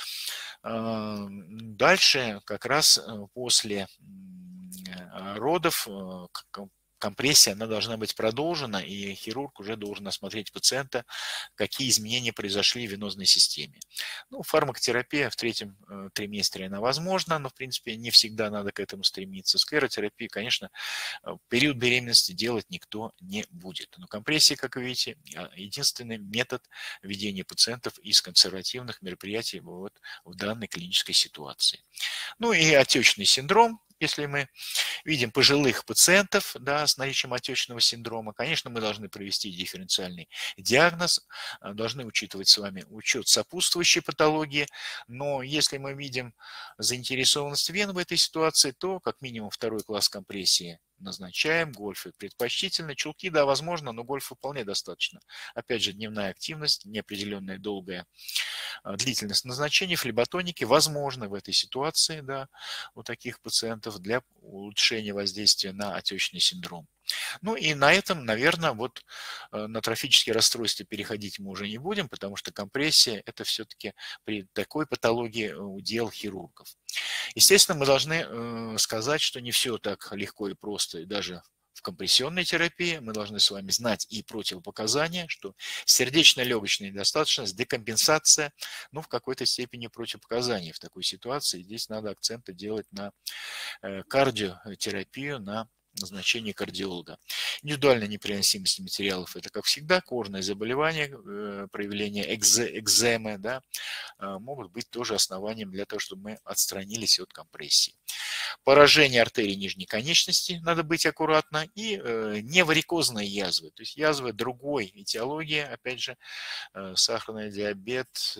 Дальше как раз после родов компрессия, она должна быть продолжена, и хирург уже должен осмотреть пациента, какие изменения произошли в венозной системе. Фармакотерапия в третьем триместре она возможна, но в принципе не всегда надо к этому стремиться. Склеротерапию, конечно, в период беременности делать никто не будет. Но компрессия, как вы видите, единственный метод ведения пациентов из консервативных мероприятий в данной клинической ситуации. И отечный синдром. Если мы видим пожилых пациентов, да, с наличием отечного синдрома, конечно, мы должны провести дифференциальный диагноз, должны учитывать с вами учет сопутствующей патологии, но если мы видим заинтересованность вен в этой ситуации, то как минимум второй класс компрессии назначаем, гольфы предпочтительно, чулки, да, возможно, но гольфа вполне достаточно. Опять же, дневная активность, неопределенная долгая длительность назначения, флеботоники возможны в этой ситуации, да, у таких пациентов для улучшения воздействия на отечный синдром. И на этом, наверное, на трофические расстройства переходить мы уже не будем, потому что компрессия – это все-таки при такой патологии удел хирургов. Естественно, мы должны сказать, что не все так легко и просто, и даже в компрессионной терапии мы должны с вами знать и противопоказания, что сердечно-легочная недостаточность, декомпенсация, в какой-то степени противопоказания в такой ситуации. Здесь надо акценты делать на кардиотерапию, на назначения кардиолога. Индивидуальная непереносимость материалов – это, как всегда, кожные заболевания, проявление экземы, да, могут быть тоже основанием для того, чтобы мы отстранились от компрессии. Поражение артерий нижней конечности, надо быть аккуратно, и неварикозные язвы, то есть язвы другой этиологии, опять же, сахарный диабет,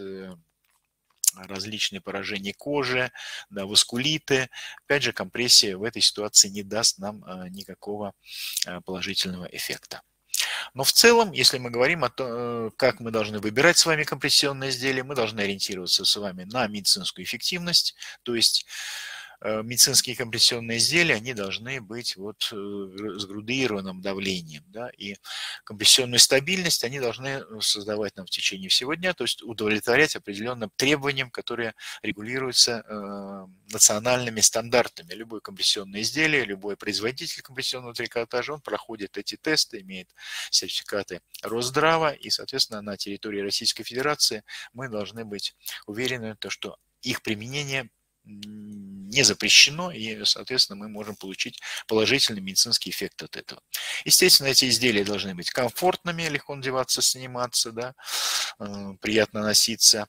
различные поражения кожи, да, васкулиты. Опять же, компрессия в этой ситуации не даст нам никакого положительного эффекта. Но в целом, если мы говорим о том, как мы должны выбирать с вами компрессионные изделия, мы должны ориентироваться с вами на медицинскую эффективность, то есть медицинские компрессионные изделия, они должны быть вот с градуированным давлением, да, и компрессионную стабильность они должны создавать нам в течение всего дня, то есть удовлетворять определенным требованиям, которые регулируются национальными стандартами. Любое компрессионное изделие, любой производитель компрессионного трикотажа, он проходит эти тесты, имеет сертификаты Росздрава, и, соответственно, на территории Российской Федерации мы должны быть уверены, что их применение не запрещено, и, соответственно, мы можем получить положительный медицинский эффект от этого. Естественно, эти изделия должны быть комфортными, легко надеваться, сниматься, да, приятно носиться.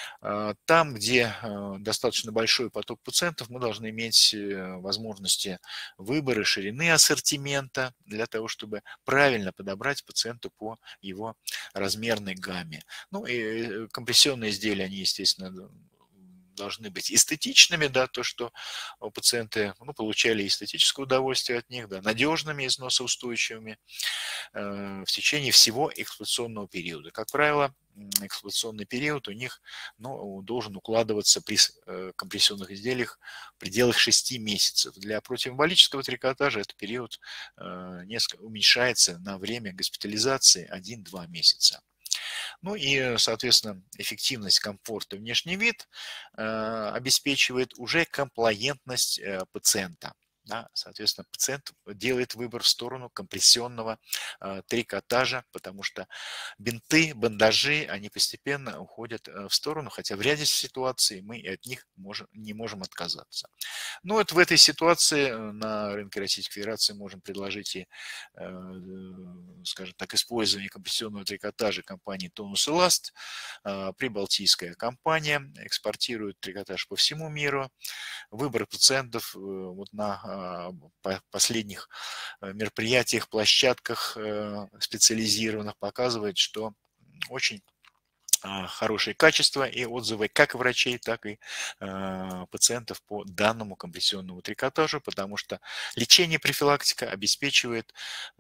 Там, где достаточно большой поток пациентов, мы должны иметь возможности выбора ширины ассортимента для того, чтобы правильно подобрать пациенту по его размерной гамме. Ну и компрессионные изделия, они, естественно, должны быть эстетичными, да, то, что пациенты получали эстетическое удовольствие от них, да, надежными, износоустойчивыми в течение всего эксплуатационного периода. Как правило, эксплуатационный период у них должен укладываться при компрессионных изделиях в пределах 6 месяцев. Для противоэмболического трикотажа этот период несколько уменьшается на время госпитализации 1-2 месяца. Ну и, соответственно, эффективность, комфорт и внешний вид обеспечивает уже комплаентность пациента. Да, соответственно, пациент делает выбор в сторону компрессионного трикотажа, потому что бинты, бандажи, они постепенно уходят в сторону, хотя в ряде ситуаций мы от них не можем отказаться. Ну вот в этой ситуации на рынке Российской Федерации можем предложить и, скажем так, использование компрессионного трикотажа компании Тонус Эласт. Прибалтийская компания экспортирует трикотаж по всему миру. Выбор пациентов вот на последних мероприятиях, площадках специализированных показывает, что очень хорошее качество и отзывы как врачей, так и пациентов по данному компрессионному трикотажу, потому что лечение, профилактика обеспечивает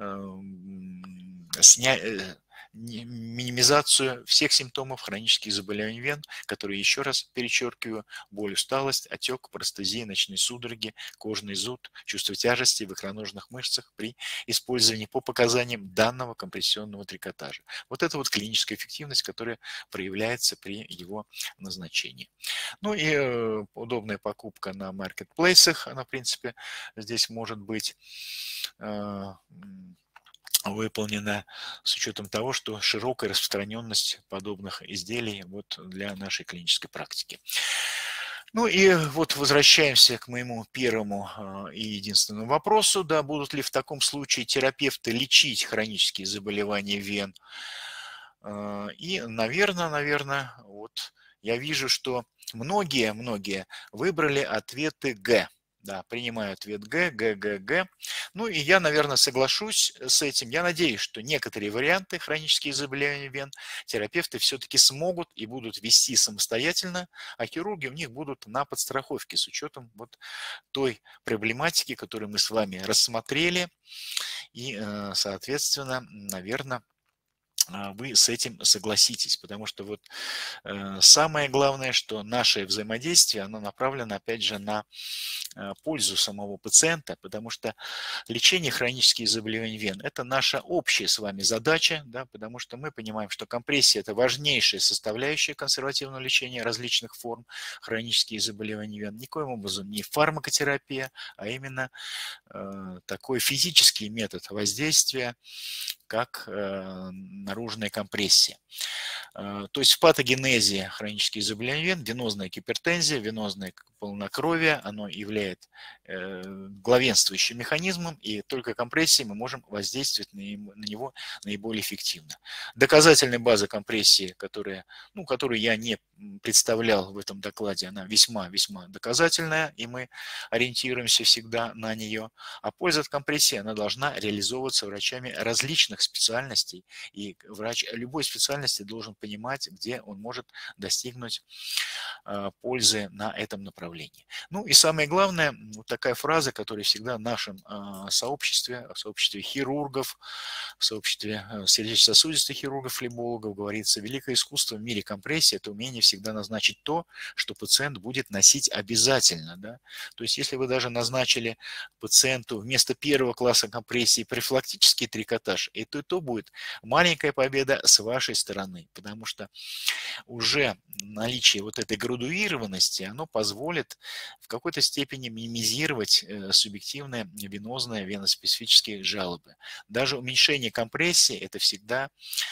минимизацию всех симптомов хронических заболеваний вен, которые, еще раз перечеркиваю, боль, усталость, отек, парестезия, ночные судороги, кожный зуд, чувство тяжести в икроножных мышцах при использовании по показаниям данного компрессионного трикотажа. Вот это вот клиническая эффективность, которая проявляется при его назначении. Ну и удобная покупка на маркетплейсах, она, в принципе, здесь может быть выполнена с учетом того, что широкая распространенность подобных изделий вот для нашей клинической практики. Ну и вот возвращаемся к моему первому и единственному вопросу, да, будут ли в таком случае терапевты лечить хронические заболевания вен? И, наверное, вот я вижу, что многие выбрали ответы Г. Да, принимаю ответ Г. Ну и я, наверное, соглашусь с этим. Я надеюсь, что некоторые варианты хронических заболеваний вен терапевты все-таки смогут и будут вести самостоятельно, а хирурги у них будут на подстраховке с учетом вот той проблематики, которую мы с вами рассмотрели. И, соответственно, наверное, вы с этим согласитесь, потому что вот самое главное, что наше взаимодействие, оно направлено, опять же, на пользу самого пациента, потому что лечение хронических заболеваний вен – это наша общая с вами задача, да, потому что мы понимаем, что компрессия – это важнейшая составляющая консервативного лечения различных форм хронических заболеваний вен. Никоим образом не фармакотерапия, а именно такой физический метод воздействия, как наружная компрессия. То есть в патогенезе хронических заболеваний вен венозная гипертензия, венозное полнокровие, оно является главенствующим механизмом, и только компрессией мы можем воздействовать на него наиболее эффективно. Доказательная база компрессии, которую я не представлял в этом докладе, она весьма-весьма доказательная, и мы ориентируемся всегда на нее. А польза от компрессии, она должна реализовываться врачами различных специальностей, и врач любой специальности должен понимать, где он может достигнуть пользы на этом направлении. Ну и самое главное, вот такая фраза, которая всегда в нашем сообществе, в сообществе хирургов, в сообществе сердечно-сосудистых хирургов, флебологов говорится: великое искусство в мире компрессии – это умение всегда назначить то, что пациент будет носить обязательно. Да? То есть если вы даже назначили пациенту вместо первого класса компрессии профилактический трикотаж, и то будет маленькая победа с вашей стороны, потому что уже наличие вот этой градуированности, оно позволит в какой-то степени минимизировать субъективные венозные веноспецифические жалобы. Даже уменьшение компрессии – это всегда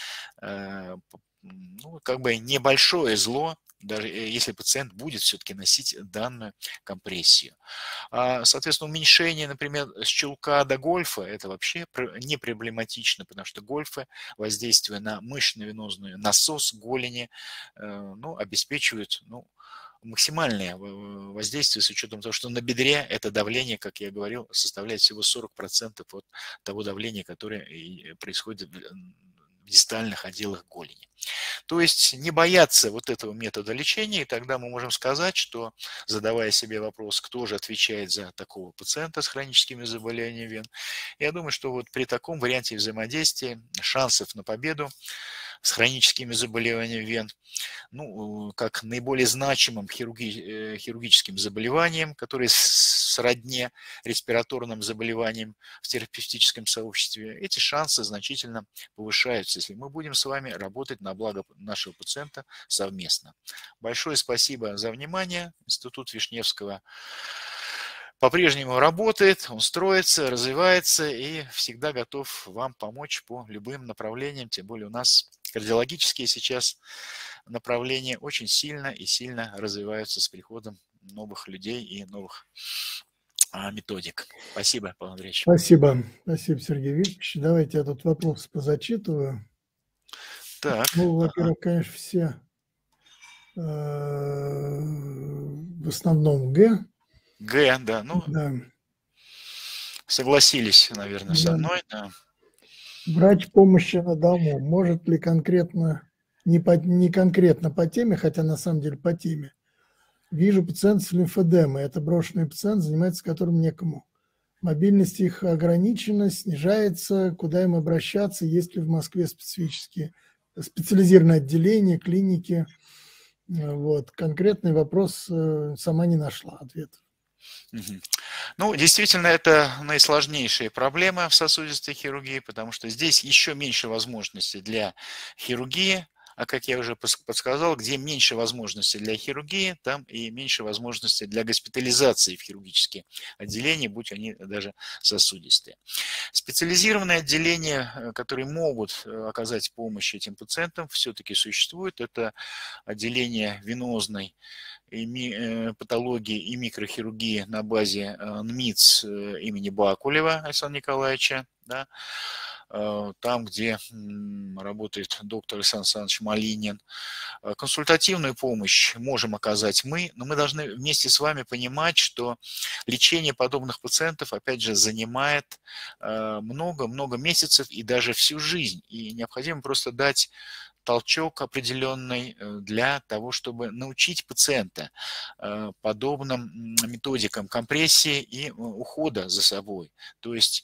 как бы небольшое зло, даже если пациент будет все-таки носить данную компрессию. Соответственно, уменьшение, например, с чулка до гольфа – это вообще не проблематично, потому что гольфы, воздействуя на мышечно-венозный насос голени, обеспечивают максимальное воздействие с учетом того, что на бедре это давление, как я говорил, составляет всего 40% от того давления, которое происходит в дистальных отделах голени. То есть не бояться вот этого метода лечения, и тогда мы можем сказать, что, задавая себе вопрос, кто же отвечает за такого пациента с хроническими заболеваниями вен, я думаю, что вот при таком варианте взаимодействия шансов на победу с хроническими заболеваниями вен, как наиболее значимым хирургическим заболеванием, которые сродни респираторным заболеваниям в терапевтическом сообществе, эти шансы значительно повышаются, если мы будем с вами работать на благо нашего пациента совместно. Большое спасибо за внимание. Институт Вишневского по-прежнему работает, он строится, развивается и всегда готов вам помочь по любым направлениям, тем более у нас кардиологические сейчас направления очень сильно и сильно развиваются с приходом новых людей и новых методик. Спасибо, Павел Андреевич. Спасибо, Сергей Викторович. Давайте я тут вопрос позачитываю. Так. Во-первых, конечно, все в основном Г. Г, да, да. Согласились, наверное, со мной. Да. Врач помощи на дому может ли конкретно, не конкретно по теме, хотя на самом деле по теме. Вижу пациентов с лимфодемой. Это брошенный пациент, занимается которым некому. Мобильность их ограничена, снижается. Куда им обращаться? Есть ли в Москве специализированное отделение, клиники? Вот. Конкретный вопрос сама не нашла ответа. Действительно, это наисложнейшая проблема в сосудистой хирургии, потому что здесь еще меньше возможностей для хирургии, а как я уже подсказал, где меньше возможностей для хирургии, там и меньше возможностей для госпитализации в хирургические отделения, будь они даже сосудистые. Специализированные отделения, которые могут оказать помощь этим пациентам, все-таки существуют. Это отделение венозной патологии и микрохирургии на базе НМИЦ имени Бакулева Александра Николаевича, да, там, где работает доктор Александр Александрович Малинин. Консультативную помощь можем оказать мы, но мы должны вместе с вами понимать, что лечение подобных пациентов, опять же, занимает много-много месяцев и даже всю жизнь. И необходимо просто дать толчок определенный для того, чтобы научить пациента подобным методикам компрессии и ухода за собой. То есть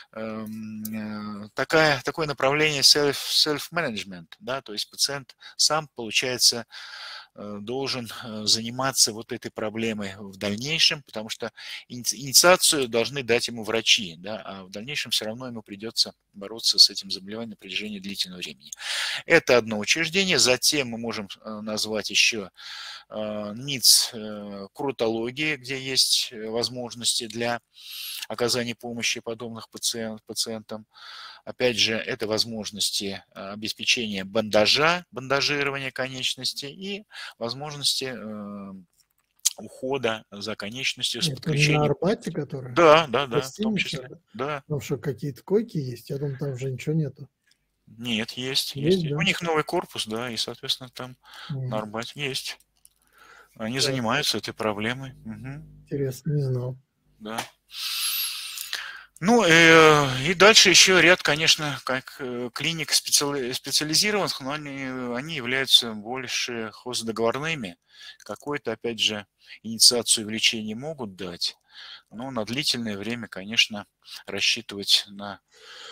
такое направление self-management, да, то есть пациент сам, получается, должен заниматься вот этой проблемой в дальнейшем, потому что инициацию должны дать ему врачи, да, а в дальнейшем все равно ему придется бороться с этим заболеванием на протяжении длительного времени. Это одно учреждение. Затем мы можем назвать еще НИЦ курортологии, где есть возможности для оказания помощи подобных пациентам. Опять же, это возможности обеспечения бандажирования конечностей и возможности ухода за конечностью с Это на подключением. Арбате, которая? Да, да, да, в том Гостиница, числе. да? Да. Там что, какие-то койки есть? Я думаю, там уже ничего нету. Нет, есть. Есть, У да? них новый корпус, да, и, соответственно, там на М, Арбате есть. Они так, занимаются этой проблемой. Мгм. интересно, не знал. Да. Ну, и дальше еще ряд, конечно, как клиник специализированных, но они являются больше хоздоговорными. Какой-то, опять же, инициацию в лечении могут дать, но на длительное время, конечно, рассчитывать на,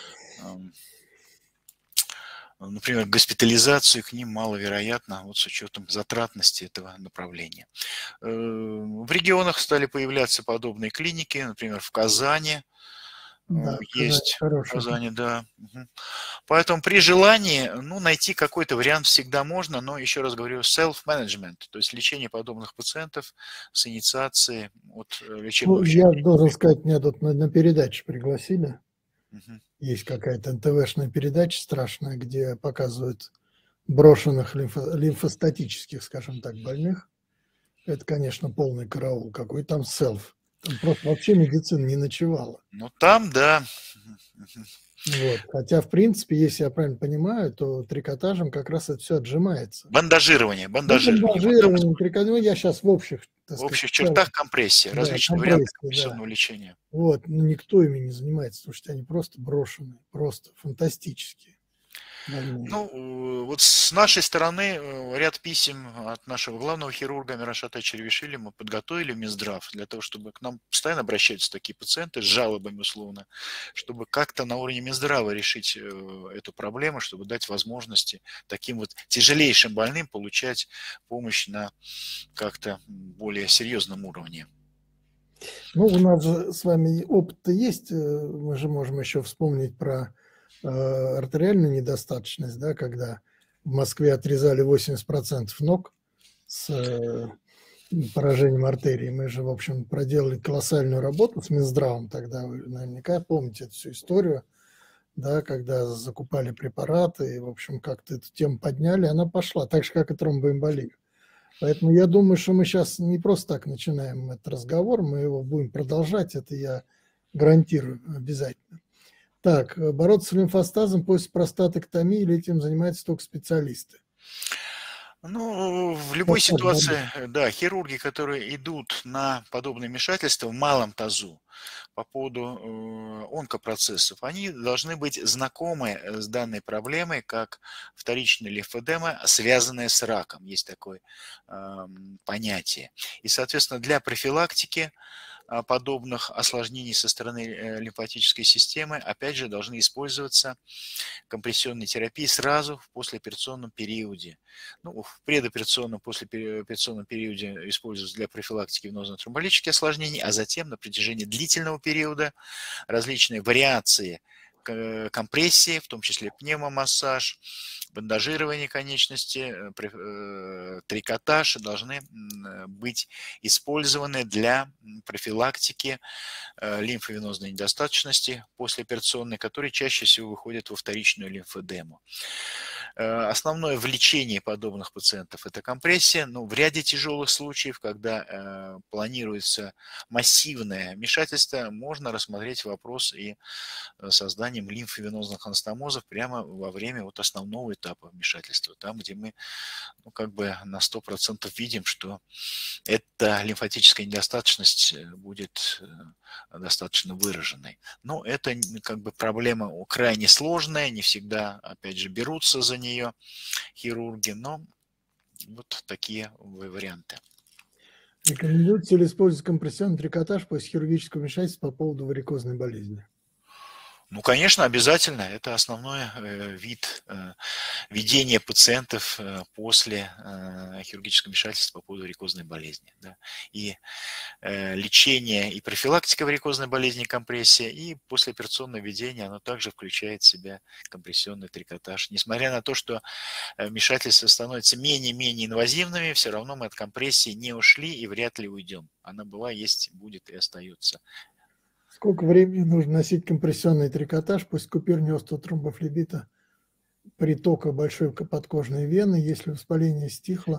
например, госпитализацию к ним маловероятно, вот с учетом затратности этого направления. В регионах стали появляться подобные клиники, например, в Казани. Да, Казань Есть в хороший. Казани, да. Мгм. Поэтому при желании, ну, найти какой-то вариант всегда можно, но еще раз говорю, self-management, то есть лечение подобных пациентов с инициацией от лечебного Ну, я учреждения. должен сказать, меня тут на передачу пригласили. Мгм. Есть какая-то НТВшная передача страшная, где показывают брошенных лимфостатических, скажем так, больных. Это, конечно, полный караул. Какой там селф. Там просто вообще медицина не ночевала. Ну, там, да. Мгм. Вот. Хотя, в принципе, если я правильно понимаю, то трикотажем как раз это все отжимается. Бандажирование, Ну, бандажирование. Вот там бандажирование, трикотаж, ну, я сейчас в общих, так в сказать, общих целых, чертах компрессия, да, различные варианты компрессии, да. компрессионного лечения. Вот, но никто ими не занимается, потому что они просто брошенные, просто фантастические больные. Ну, вот с нашей стороны ряд писем от нашего главного хирурга Мирашата Червишвили мы подготовили в Минздрав для того, чтобы к нам постоянно обращаются такие пациенты с жалобами условно, чтобы как-то на уровне Минздрава решить эту проблему, чтобы дать возможности таким вот тяжелейшим больным получать помощь на как-то более серьезном уровне. Ну, у нас же с вами опыт-то есть, мы же можем еще вспомнить про артериальную недостаточность, да, когда в Москве отрезали 80% ног с поражением артерии. Мы же, в общем, проделали колоссальную работу с Минздравом тогда, вы наверняка помните эту всю историю, да, когда закупали препараты, и, в общем, как-то эту тему подняли, она пошла, так же, как и тромбоэмболия. Поэтому я думаю, что мы сейчас не просто так начинаем этот разговор, мы его будем продолжать, это я гарантирую обязательно. Так, бороться с лимфостазом после простатэктомии или этим занимаются только специалисты? Ну, в любой Вот так, Борис. ситуации, да, хирурги, которые идут на подобное вмешательство в малом тазу по поводу онкопроцессов, они должны быть знакомы с данной проблемой, как вторичная лимфедема, связанная с раком. Есть такое понятие. И, соответственно, для профилактики подобных осложнений со стороны лимфатической системы, опять же, должны использоваться компрессионной терапии сразу в послеоперационном периоде. Ну, в предоперационном, послеоперационном периоде используются для профилактики венозно-тромболических осложнений, а затем на протяжении длительного периода различные вариации компрессии, в том числе пневмомассаж, бандажирование конечности, трикотаж должны быть использованы для профилактики лимфовенозной недостаточности послеоперационной, которые чаще всего выходят во вторичную лимфедему. Основное в лечении подобных пациентов – это компрессия, но в ряде тяжелых случаев, когда планируется массивное вмешательство, можно рассмотреть вопрос и созданием лимфовенозных анастомозов прямо во время вот основного этапа вмешательства, там, где мы как бы на 100% видим, что эта лимфатическая недостаточность будет достаточно выраженной. Но это как бы проблема крайне сложная, не всегда, опять же, берутся за нее хирурги, но вот такие варианты. Рекомендуется ли использовать компрессионный трикотаж после хирургического вмешательства по поводу варикозной болезни? Ну, конечно, обязательно. Это основной вид ведения пациентов после хирургического вмешательства по поводу варикозной болезни. Да. И лечение и профилактика варикозной болезни, компрессия, и послеоперационное ведение, оно также включает в себя компрессионный трикотаж. Несмотря на то, что вмешательства становятся менее-менее инвазивными, все равно мы от компрессии не ушли и вряд ли уйдем. Она была, есть, будет и остается. Сколько времени нужно носить компрессионный трикотаж после купирования остеотромбофлебита, притока большой подкожной вены, если воспаление стихло,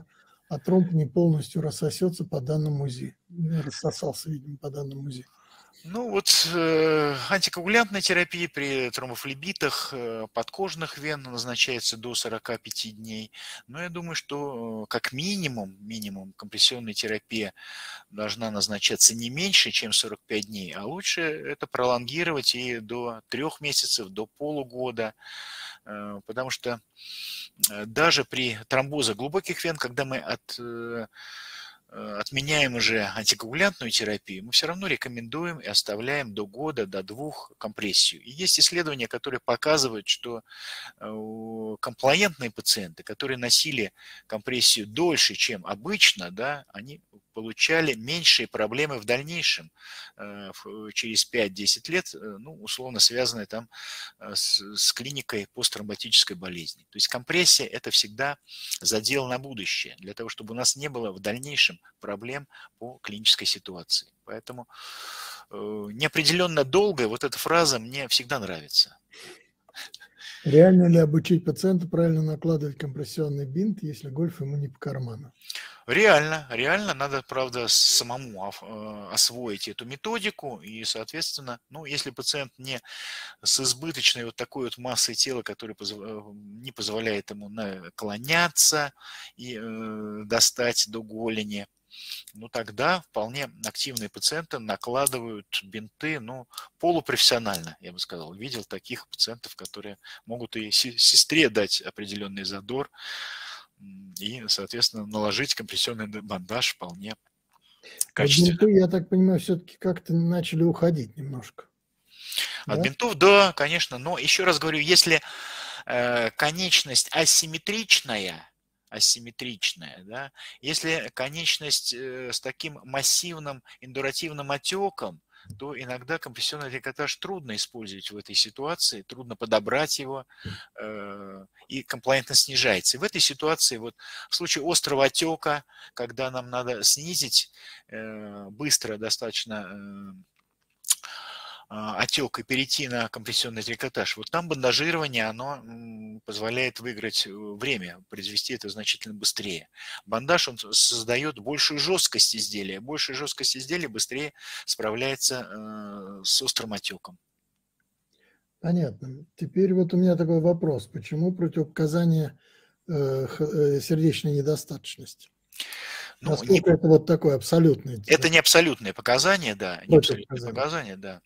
а тромб не полностью рассосется по данным УЗИ. Рассосался, видимо, по данным УЗИ. Ну вот антикоагулянтная терапия при тромбофлебитах подкожных вен назначается до 45 дней. Но я думаю, что как минимум компрессионная терапия должна назначаться не меньше, чем 45 дней, а лучше это пролонгировать и до 3 месяцев, до полугода. Потому что даже при тромбозе глубоких вен, когда мы отменяем уже антикоагулянтную терапию, мы все равно рекомендуем и оставляем до года, до 2 компрессию. И есть исследования, которые показывают, что комплаентные пациенты, которые носили компрессию дольше, чем обычно, да, они получали меньшие проблемы в дальнейшем, через 5-10 лет, ну, условно связанные там с клиникой посттромботической болезни. То есть компрессия – это всегда задел на будущее, для того, чтобы у нас не было в дальнейшем проблем по клинической ситуации. Поэтому неопределенно долго, вот эта фраза мне всегда нравится. Реально ли обучить пациента правильно накладывать компрессионный бинт, если гольф ему не по карману? Реально надо, правда, самому освоить эту методику, и, соответственно, ну, если пациент не с избыточной вот такой вот массой тела, которая не позволяет ему наклоняться и достать до голени, ну, тогда вполне активные пациенты накладывают бинты, ну, полупрофессионально, я бы сказал. Видел таких пациентов, которые могут и сестре дать определенный задор и, соответственно, наложить компрессионный бандаж вполне качественно. Бинты, я так понимаю, все-таки как-то начали уходить немножко. От Да? бинтов, да, конечно, но еще раз говорю, если конечность асимметричная, да, если конечность с таким массивным индуративным отеком, то иногда компрессионный трикотаж трудно использовать в этой ситуации, трудно подобрать его, и комплаентность снижается. И в этой ситуации, вот в случае острого отека, когда нам надо снизить быстро достаточно отек и перейти на компрессионный трикотаж, вот там бандажирование, оно позволяет выиграть время, произвести это значительно быстрее. Бандаж, он создает большую жесткость изделия. Большая жесткость изделия быстрее справляется с острым отеком. Понятно. Теперь вот у меня такой вопрос. Почему противопоказания сердечной недостаточности? Ну, Насколько это вот такое абсолютное? Это не абсолютные показания, да, не абсолютные показания, да.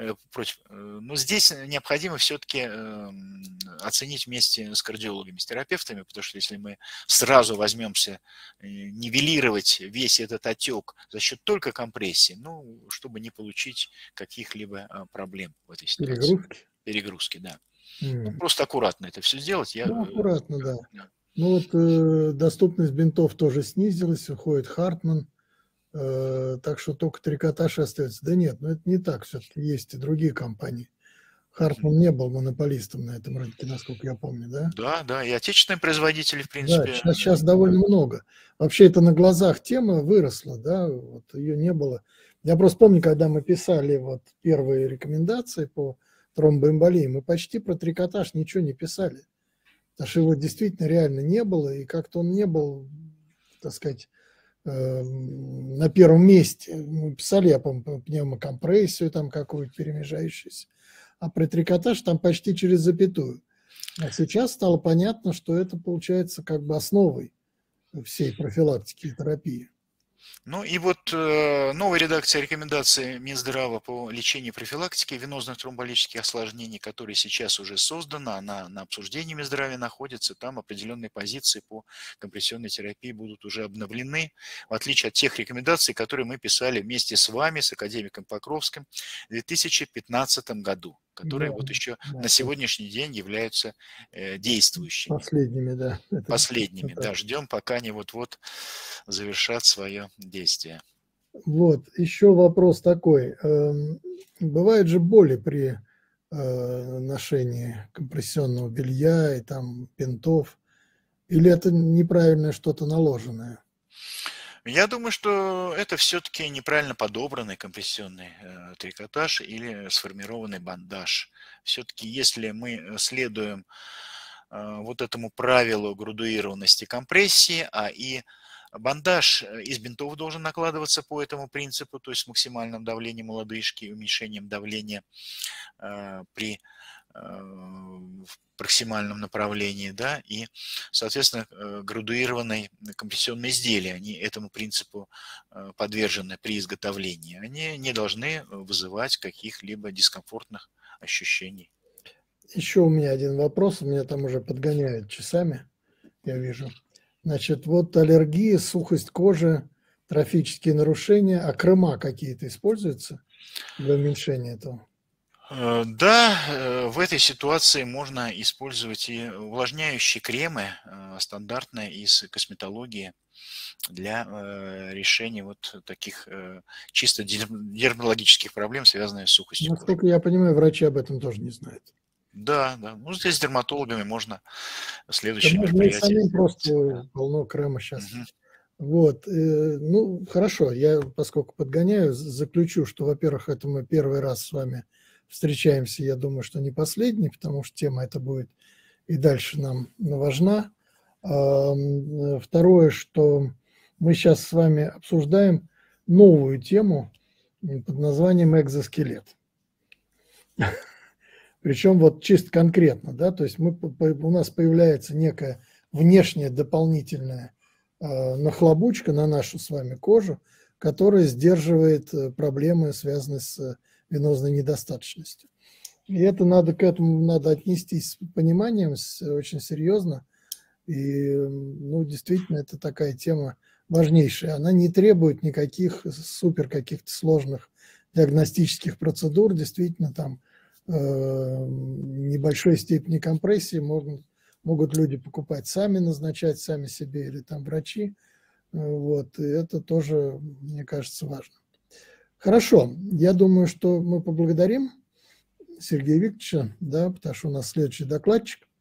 Но здесь необходимо все-таки оценить вместе с кардиологами, с терапевтами, потому что если мы сразу возьмемся нивелировать весь этот отек за счет только компрессии, ну, чтобы не получить каких-либо проблем в этой ситуации. Перегрузки, да. Ну, просто аккуратно это все сделать. Ну, аккуратно, да. Ну вот доступность бинтов тоже снизилась, уходит Хартман, так что только трикотаж остается. Да нет, но это не так, все-таки есть и другие компании. Хартман не был монополистом на этом рынке, насколько я помню, да? Да, и отечественные производители, в принципе. Да, сейчас довольно много. Вообще это на глазах тема выросла, да, вот ее не было. Я просто помню, когда мы писали вот первые рекомендации по тромбоэмболии, мы почти про трикотаж ничего не писали. Потому что его действительно реально не было, и как-то он не был, так сказать, на первом месте. Мы писали, я помню, пневмокомпрессию там какую-то перемежающуюся, а про трикотаж там почти через запятую. А сейчас стало понятно, что это получается как бы основой всей профилактики и терапии. Ну и вот новая редакция рекомендаций Минздрава по лечению и профилактике венозных тромболитических осложнений, которая сейчас уже создана, она на обсуждении в Минздраве находится, там определенные позиции по компрессионной терапии будут уже обновлены, в отличие от тех рекомендаций, которые мы писали вместе с вами, с академиком Покровским в 2015 году, которые вот еще на сегодняшний день являются действующими. Последними, да. Последними, да. Ждем, пока они вот-вот завершат свое действие. Вот, еще вопрос такой. Бывают же боли при ношении компрессионного белья и там бинтов? Или это неправильное что-то наложенное? Я думаю, что это все-таки неправильно подобранный компрессионный трикотаж или сформированный бандаж. Все-таки если мы следуем вот этому правилу градуированности компрессии, и Бандаж из бинтов должен накладываться по этому принципу, то есть с максимальным давлением лодыжки и уменьшением давления при в проксимальном направлении, да, и, соответственно, градуированные компрессионные изделия, они этому принципу подвержены при изготовлении, они не должны вызывать каких-либо дискомфортных ощущений. Еще у меня один вопрос, меня там уже подгоняют часами, я вижу. Значит, вот аллергия, сухость кожи, трофические нарушения, а крема какие-то используются для уменьшения этого? Да, в этой ситуации можно использовать и увлажняющие кремы, стандартные из косметологии, для решения вот таких чисто дерматологических проблем, связанных с сухостью кожи. Насколько я понимаю, врачи об этом тоже не знают. Да, да. Ну, здесь с дерматологами можно Да следующее можно и мероприятие самим сделать. просто Да. полно крема сейчас. Мгм. Вот, ну, хорошо, я, поскольку подгоняю, заключу, что, во-первых, это мы первый раз с вами встречаемся, я думаю, что не последний, потому что тема эта будет и дальше нам важна. Второе, что мы сейчас с вами обсуждаем новую тему под названием экзоскелет. Причем вот чисто конкретно, да, то есть у нас появляется некая внешняя дополнительная нахлобучка на нашу с вами кожу, которая сдерживает проблемы, связанные с венозной недостаточностью. И это надо, к этому надо отнестись с пониманием, очень серьезно. И, ну, действительно, это такая тема важнейшая. Она не требует никаких супер каких-то сложных диагностических процедур. Действительно, там небольшой степени компрессии могут люди покупать сами, назначать сами себе или там врачи. Вот, и это тоже, мне кажется, важно. Хорошо, я думаю, что мы поблагодарим Сергея Викторовича, да, потому что у нас следующий докладчик.